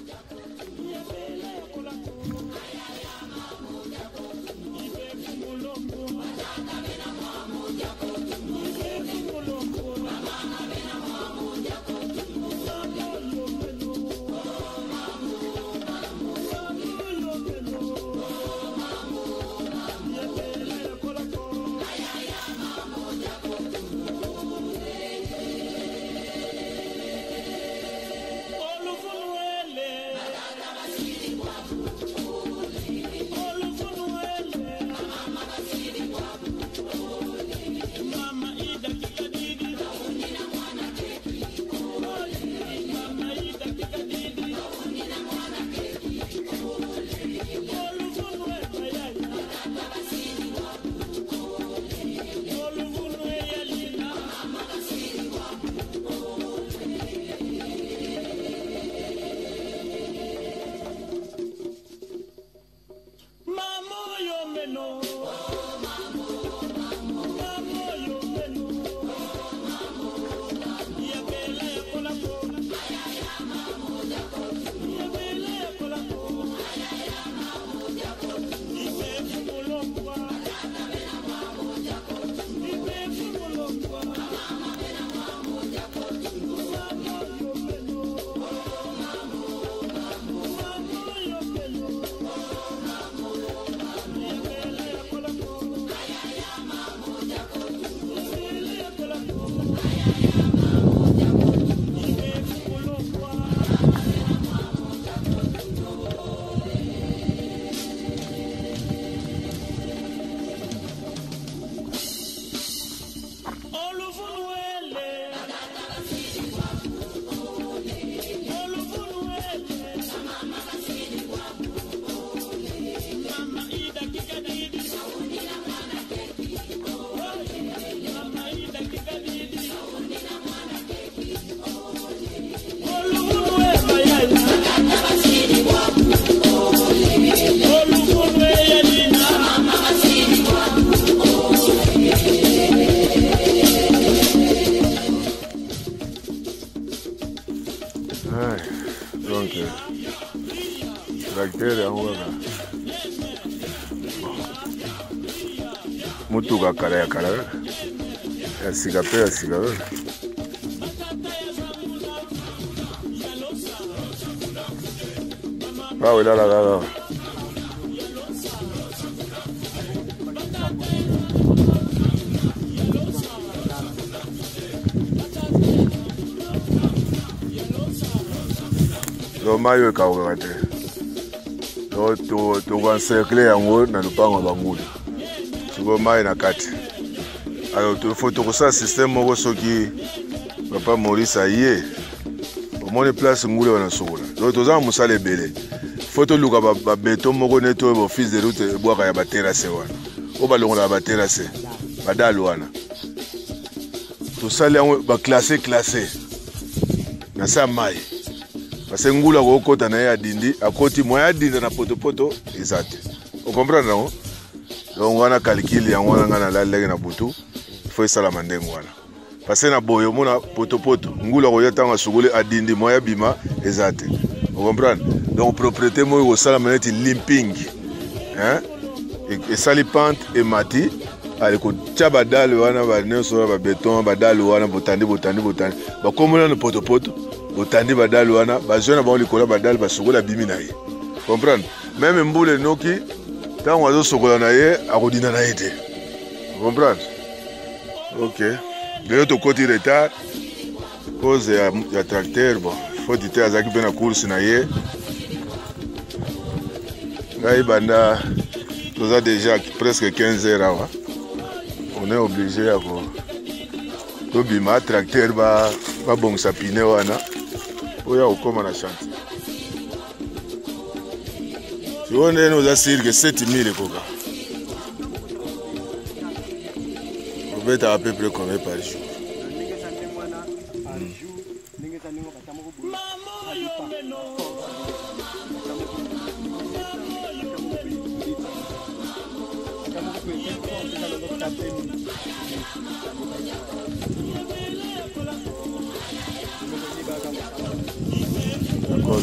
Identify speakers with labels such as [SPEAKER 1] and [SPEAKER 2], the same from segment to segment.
[SPEAKER 1] Donc, tracteur yango mutuka kala ya kala ya sika pe ya sika oui là. Mayo kaoka te. To encercler yango na lupango bangulu. Tuko mai na kati. Alors il faut que ça système moko soki papa Maurice aye. Au moins place ngule wana sokola. Donc toza musala ebele. Faut to luka ba beton moko neto bo fils de route boaka ya ba terrasse wana. O ba longola ba terrasse. Ba dalu wana. To sala yango ba classé. Na sa mai. Parce que ngula ko kota na ya dindi akoti moya dinda na poto exact. On comprend non? Donc wana calcul yango wana la lege na butu faut sala mandengo wana. Parce que na boyo mona poto ngula ko yatanga sugule adindi moya bima exact. On comprend? Donc propriété moyo ko sala maneti limping. Hein? Et salipante et mati ale ko tchaba dal wana ba neso ba béton ba dal wana botandi ba komona na poto otandi badal wana bazona ba likola badal basokola bimi na ye comprendre même mbule noki tant wazo sokola na ye akodina na ete comprendre OK de to côté retard cause ya tracteur bon faut dire azaki pe na course na ye ngai banda toza déjà presque 15 heures awa on est obligé à to bima tracteur ba bongsa pine wana oya okoma na chantier. Si on est nous assure que 7000 koka. On va être à peu près combien par jour? call.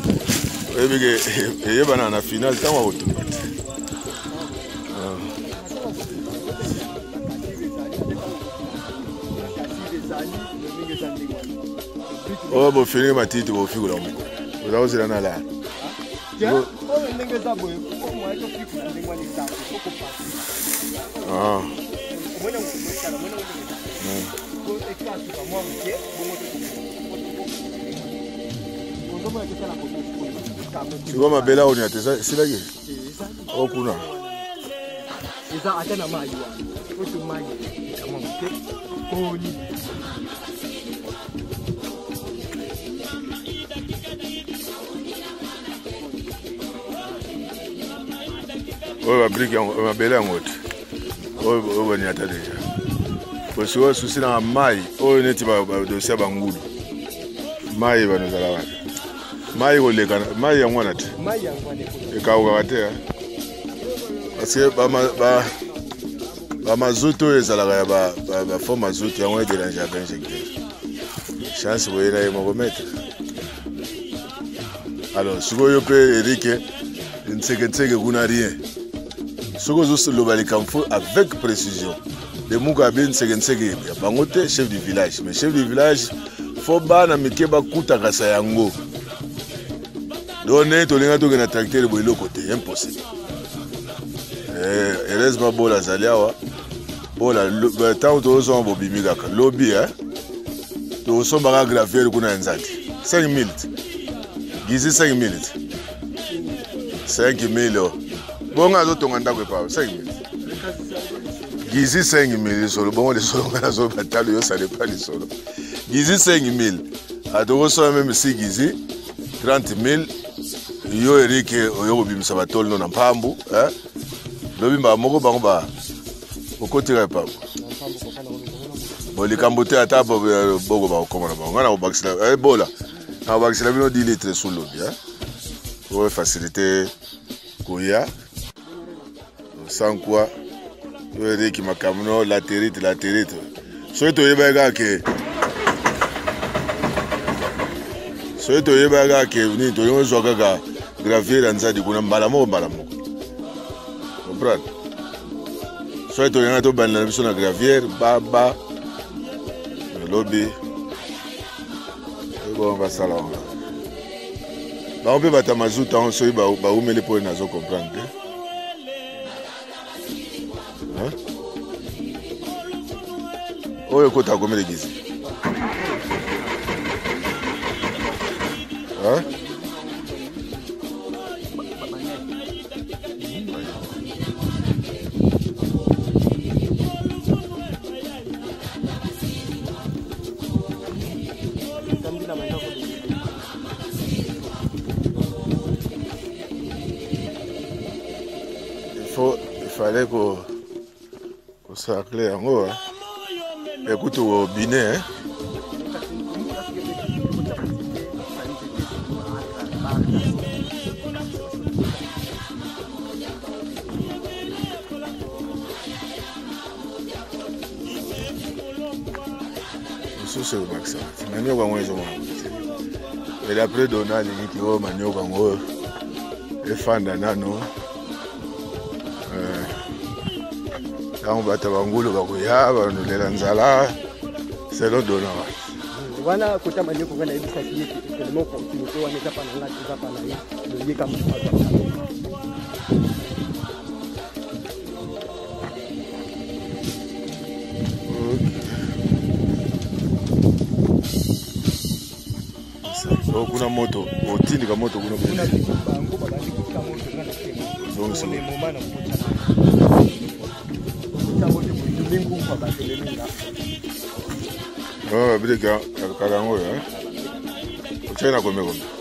[SPEAKER 1] Et banana final tant au tout. Oh, bon finir ma tête au fil de l'homme. Vous avez aussi la là. Ah. Tu vois ma belle là, on y a c'est là qui oh kuna.
[SPEAKER 2] Eza atana maji wa. Otu maji kama mke. Koni.
[SPEAKER 1] Oh va brique ma belle en haute. Oh on y a déjà. Parce que souci na mai, oh neti ba dossier bangulu. Mai ba nozala wa. Mai oleka mai ya mwana te.
[SPEAKER 2] Mai ya mwana ko.
[SPEAKER 1] Ekauka te. Parce que ba mazuto ezalaka ya ba forme mazuto yango déranger à injecter. Chance boyena ye moko mettre. Alors, sikoyo pe Eric ntseke kuna rien. Soko zo lo balikamfo avec précision. De muka bien ntseke ya bangote chef du village, mais chef du village faut bana mikeba kutaka sa yango. Donné tolinga to na tracteur boilo côté impossible. Heureusement bola zaliawa. Bola tant to zo bobimika ka lobby to so baka gravier kuna nzati 5 minutes gizi 5 minutes 5 minutes bonga zo tonga ndako pa 5 minutes gizi 5 minutes solo bongo le solo ngana zo batalo yo ça dépend du solo gizi 5 minutes adoro so même si gizi 30 000 yo Eric oyo bimisa batolo no na mpambu lobi mba moko bango ba okotira pa boli kambote ata bogo ba okoma na bango na obakisila bola na obakisila bino 10 litres sous l'eau bien pour faciliter koya sans quoi Eric makamno latérite so to yeba ga ke ni to yo zo ga gravier nzadi kuna mbala moko comprendre soit to yana to banana biso na gravier baba lobby bon va sala ba on peut bata mazuta on so ba umele po na zo comprendre oyo kota komele gizi il fallait qu'on soit clair en haut. Écoute au binet. C'est le maximum. Manio bango ezo mwana. Et après Donald qui o manio bango e fanda nano. On va te bangulu bakuya banulela nzala. C'est le Donald.
[SPEAKER 2] Wana kota manio ngana ebisa kiye tellement continuer wana za pana ngati za pana yi. Ndio kama
[SPEAKER 1] kuna moto otindi ka moto kuna
[SPEAKER 2] kuna bango babandi kutika moto ngana kemo donc c'est le moment na kutika moto mingu kwa bateleminga
[SPEAKER 1] bideka kalango uchena komeko